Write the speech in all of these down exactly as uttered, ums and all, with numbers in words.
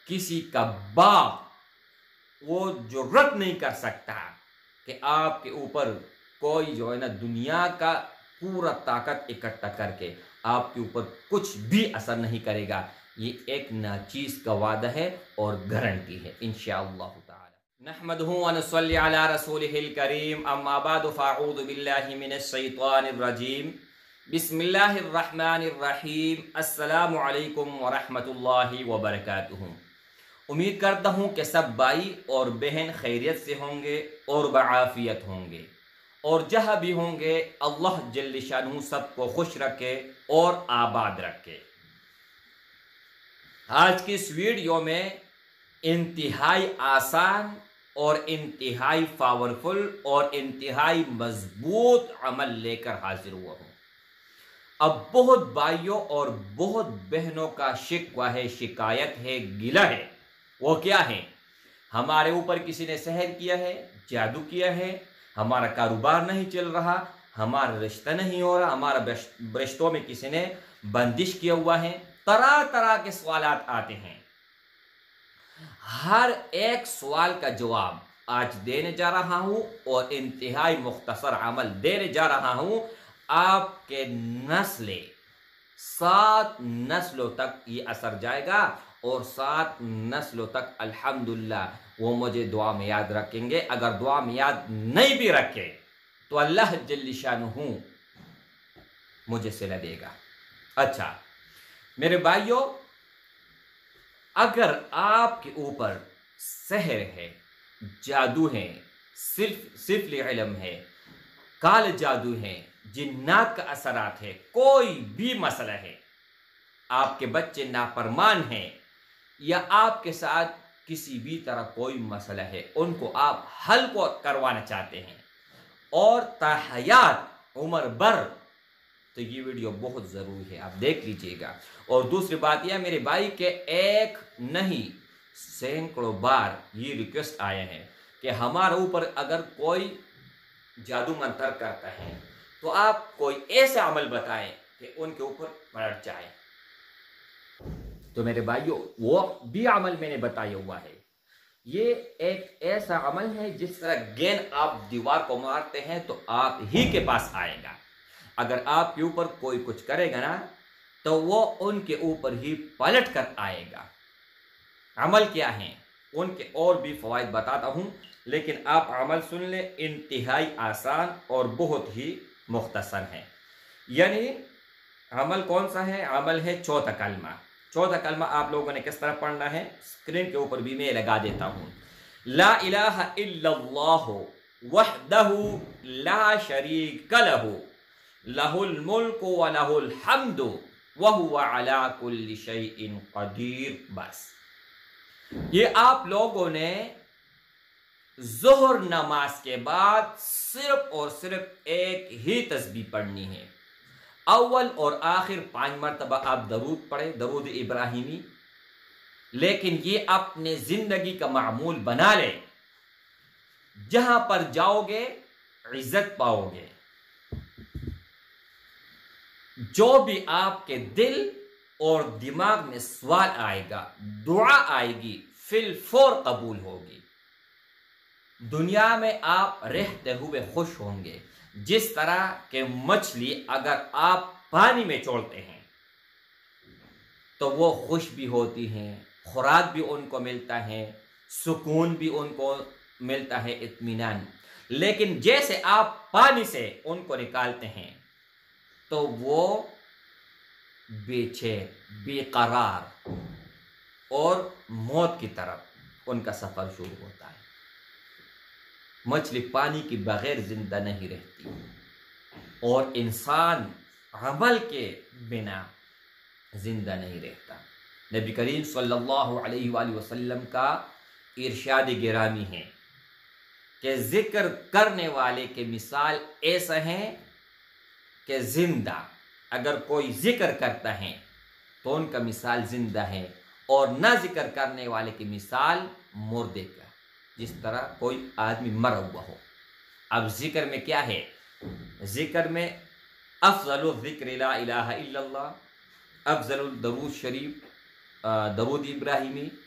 किसी का बाप वो जुर्रत नहीं कर सकता कि आपके ऊपर कोई जो है ना दुनिया का पूरा ताकत इकट्ठा करके आपके ऊपर कुछ भी असर नहीं करेगा। ये एक नाचीज का वादा है और गारंटी है इंशाअल्लाह ताला। नहमदुहु व नसल्ली अला रसूलिहिल करीम, अम्मा बाद, फ़अऊज़ु बिल्लाहि मिनश शैतानिर रजीम, बिस्मिल्लाहिर रहमानिर रहीम, अस्सलामु अलैकुम व रहमतुल्लाहि व बरकातुहू। उम्मीद करता हूँ कि सब भाई और बहन खैरियत से होंगे और बआफियत होंगे, और जहाँ भी होंगे अल्लाह जल्ल शानहू सबको खुश रखे और आबाद रखे। आज की इस वीडियो में इंतहाई आसान और इंतहाई पावरफुल और इंतहाई मजबूत अमल लेकर हाजिर हुआ हूँ। अब बहुत भाइयों और बहुत बहनों का शिकवा है, शिकायत है, गिला है। वो क्या है? हमारे ऊपर किसी ने सहर किया है, जादू किया है, हमारा कारोबार नहीं चल रहा, हमारा रिश्ता नहीं हो रहा, हमारा रिश्तों में किसी ने बंदिश किया हुआ है। तरह तरह के सवालात आते हैं। हर एक सवाल का जवाब आज देने जा रहा हूं और इंतहाई मुख्तसर अमल देने जा रहा हूं। आपके नस्लें सात नस्लों तक ये असर जाएगा और सात नस्लों तक अल्हम्दुलिल्लाह वो मुझे दुआ में याद रखेंगे। अगर दुआ में याद नहीं भी रखे तो अल्लाह जल्ल शानहू मुझे सिला देगा। अच्छा मेरे भाइयों, अगर आपके ऊपर सहर है, जादू है, सिर्फ सिर्फ इल्म है, काल जादू है, जिन्नात का असरात है, कोई भी मसला है, आपके बच्चे नाफरमान हैं या आपके साथ किसी भी तरह कोई मसला है, उनको आप हल को करवाना चाहते हैं और ताहयात उम्र भर, तो ये वीडियो बहुत ज़रूरी है, आप देख लीजिएगा। और दूसरी बात यह मेरे भाई के एक नहीं सैकड़ों बार ये रिक्वेस्ट आए हैं कि हमारे ऊपर अगर कोई जादू मंतर करता है तो आप कोई ऐसा अमल बताएं कि उनके ऊपर पलट जाए। तो मेरे भाइयों वो भी अमल मैंने बताया हुआ है। ये एक ऐसा अमल है जिस तरह गेंद आप दीवार को मारते हैं तो आप ही के पास आएगा। अगर आपके ऊपर कोई कुछ करेगा ना तो वो उनके ऊपर ही पलट कर आएगा। अमल क्या है उनके और भी फवाइद बताता हूं, लेकिन आप अमल सुन ले। इंतहाई आसान और बहुत ही मुख्तसर है। यानी अमल कौन सा है? अमल है चौथा कलमा। चौथा कलमा आप लोगों ने किस तरह पढ़ना है स्क्रीन के ऊपर भी मैं लगा देता हूं। ला इलाहा इल्लल्लाह वहदहु ला शरीक लहु लहुल मुल्कु व लहुल हम्दु व हुवा अला कुल्लि शैइन कदीर। बस ये आप लोगों ने ज़ोहर नमाज के बाद सिर्फ और सिर्फ एक ही तस्बीह पढ़नी है। अव्वल और आखिर पांच मरतबा आप दरूद पढ़े, दरूद इब्राहिमी, लेकिन ये अपने जिंदगी का मामूल बना ले। जहां पर जाओगे इज्जत पाओगे। जो भी आपके दिल और दिमाग में सवाल आएगा, दुआ आएगी, फिल फौर कबूल होगी। दुनिया में आप रहते हुए खुश होंगे। जिस तरह के मछली अगर आप पानी में छोड़ते हैं तो वो खुश भी होती हैं, खुराक भी उनको मिलता है, सुकून भी उनको मिलता है, इत्मीनान। लेकिन जैसे आप पानी से उनको निकालते हैं तो वो बेचैन, बेकरार और मौत की तरफ उनका सफर शुरू होता है। मछली पानी के बगैर जिंदा नहीं रहती और इंसान अमल के बिना जिंदा नहीं रहता। नबी करीम सल्लल्लाहु अलैहि वसल्लम का इरशाद गिरामी है कि जिक्र करने वाले के मिसाल ऐसा है कि जिंदा, अगर कोई जिक्र करता है तो उनका मिसाल जिंदा है, और न जिक्र करने वाले की मिसाल मुर्दे का, जिस तरह कोई आदमी मरा हुआ हो। अब जिक्र में क्या है? जिक्र में अफजलुल ज़िक्र ला इलाहा इल्लल्लाह, अफजलुल दरूद शरीफ, दरूद इब्राहिमी,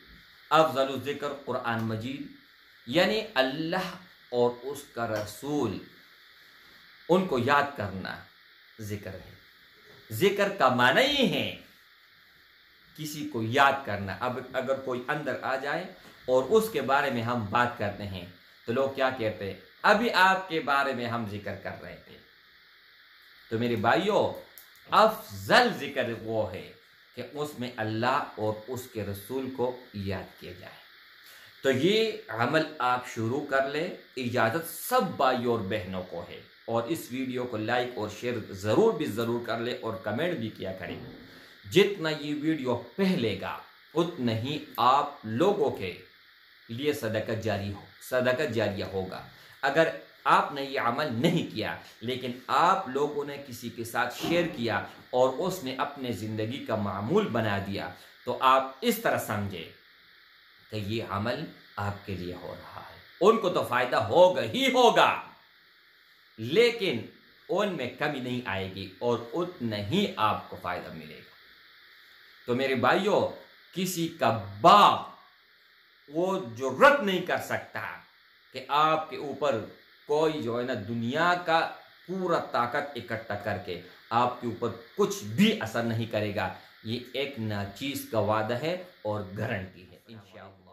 अफजल ज़िक्र कुरान मजीद, यानी अल्लाह और उसका रसूल उनको याद करना जिक्र है। जिक्र का माना ही है किसी को याद करना। अब अगर कोई अंदर आ जाए और उसके बारे में हम बात करते हैं तो लोग क्या कहते हैं, अभी आपके बारे में हम जिक्र कर रहे थे। तो मेरे भाइयों, अफजल जिक्र वो है कि उसमें अल्लाह और उसके रसूल को याद किया जाए। तो ये अमल आप शुरू कर ले। इजाज़त सब भाइयों और बहनों को है, और इस वीडियो को लाइक और शेयर ज़रूर भी ज़रूर कर ले और कमेंट भी किया करें। जितना ये वीडियो फैलेगा उतना ही आप लोगों के लिए सदका जारी हो सदका जारिया होगा। अगर आपने ये अमल नहीं किया लेकिन आप लोगों ने किसी के साथ शेयर किया और उसने अपने ज़िंदगी का मामूल बना दिया, तो आप इस तरह समझे कि ये अमल आपके लिए हो रहा है। उनको तो फ़ायदा होगा ही होगा, लेकिन उनमें कमी नहीं आएगी और उतना ही आपको फ़ायदा मिलेगा। तो मेरे भाइयों, किसी का बाप वो जुर्रत नहीं कर सकता कि आपके ऊपर कोई जो है ना दुनिया का पूरा ताकत इकट्ठा करके आपके ऊपर कुछ भी असर नहीं करेगा। ये एक नाचीज़ का वादा है और गारंटी है इंशाअल्लाह।